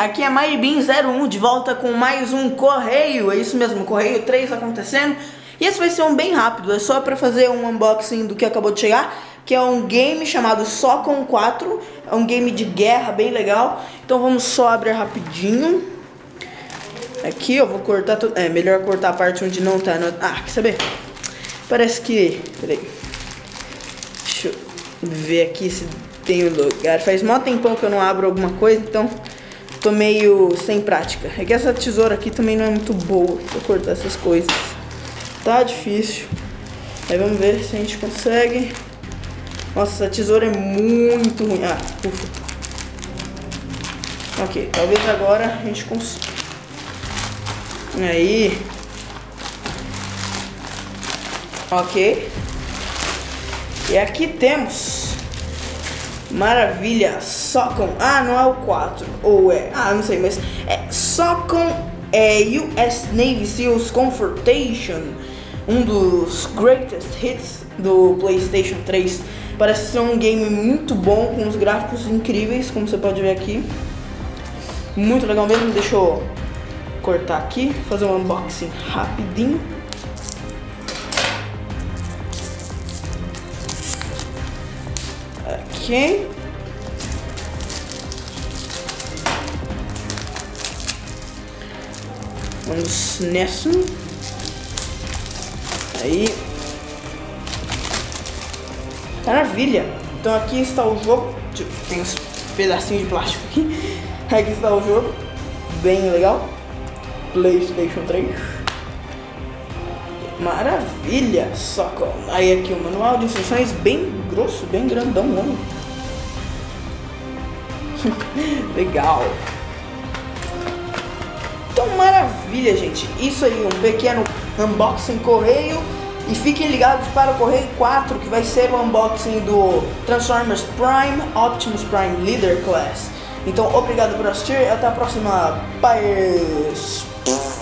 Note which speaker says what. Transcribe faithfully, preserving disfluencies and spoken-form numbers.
Speaker 1: aqui é Maibin zero um de volta com mais um Correio, é isso mesmo, Correio três acontecendo. E esse vai ser um bem rápido, é só pra fazer um unboxing do que acabou de chegar, que é um game chamado Socon quatro, é um game de guerra bem legal. Então vamos só abrir rapidinho. Aqui eu vou cortar tudo, é melhor cortar a parte onde não tá, no... ah, quer saber? Parece que, peraí, deixa eu ver aqui se tem um lugar, faz mó tempão que eu não abro alguma coisa, então tô meio sem prática. É que essa tesoura aqui também não é muito boa pra cortar essas coisas. Tá difícil. Aí vamos ver se a gente consegue. Nossa, essa tesoura é muito ruim. Ah, ufa. Ok, talvez agora a gente consiga. Aí. Ok. E aqui temos... Maravilha, Socon. Ah, não é o quatro. Ou é? Ah, não sei, mas é Socon é U S Navy Seals Confrontation, um dos greatest hits do PlayStation três. Parece ser um game muito bom, com os gráficos incríveis, como você pode ver aqui. Muito legal mesmo. Deixa eu cortar aqui, fazer um unboxing rapidinho. Ok. Vamos nessa. Aí. Maravilha. Então aqui está o jogo. Tem uns pedacinhos de plástico aqui. Aqui está o jogo. Bem legal. PlayStation três. Maravilha, Socon. Aí aqui o manual de instruções bem grosso, bem grandão, mano. Legal. Então maravilha, gente. Isso aí, um pequeno unboxing Correio. E fiquem ligados para o Correio quatro, que vai ser o unboxing do Transformers Prime Optimus Prime Leader Class. Então obrigado por assistir e até a próxima. Bye.